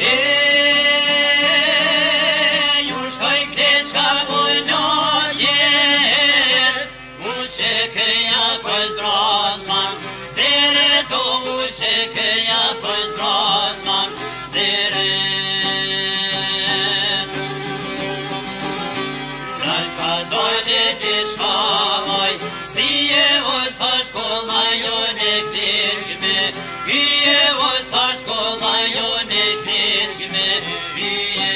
Ju shtoj kleçka vojnojit, uqe këja për zbrazman, sere to uqe këja për zbrazman, sere. Nalka dojle t'i shkamoj, si e vos është kolla jo në këtishme, hyje vos është kolla jo në këtishme, hyje.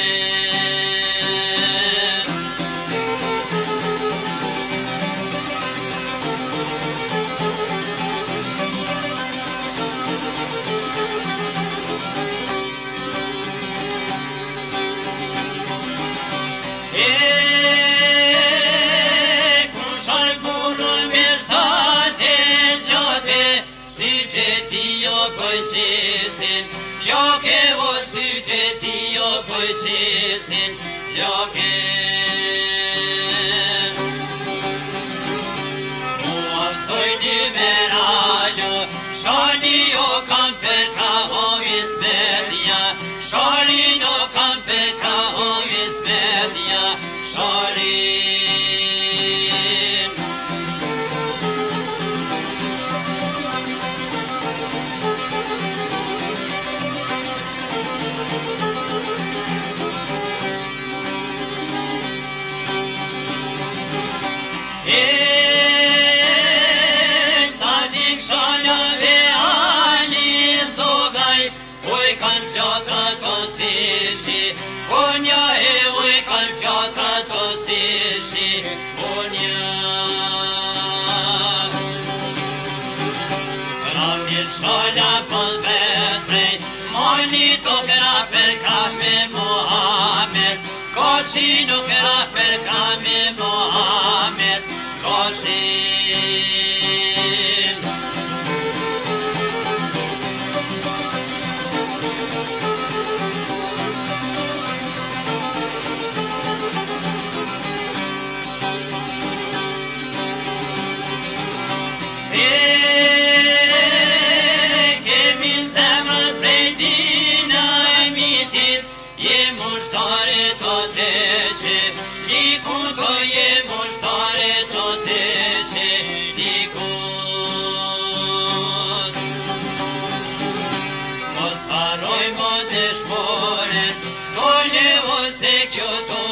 Ljoke o syte ti o pëqesin, ljoke. Mua më thoj një meraljo, shani o kam për ka o vismetja, shani o kam për ka o vismetja, shani. Onja e oj kan fjatra to sishi, onja. Ramir shala pon vetrej, moni to kera per kame Mohamed, koshi no kera per kame Mohamed, koshi. Mos paroj mo dëshmoren, dojnë e ose kjo to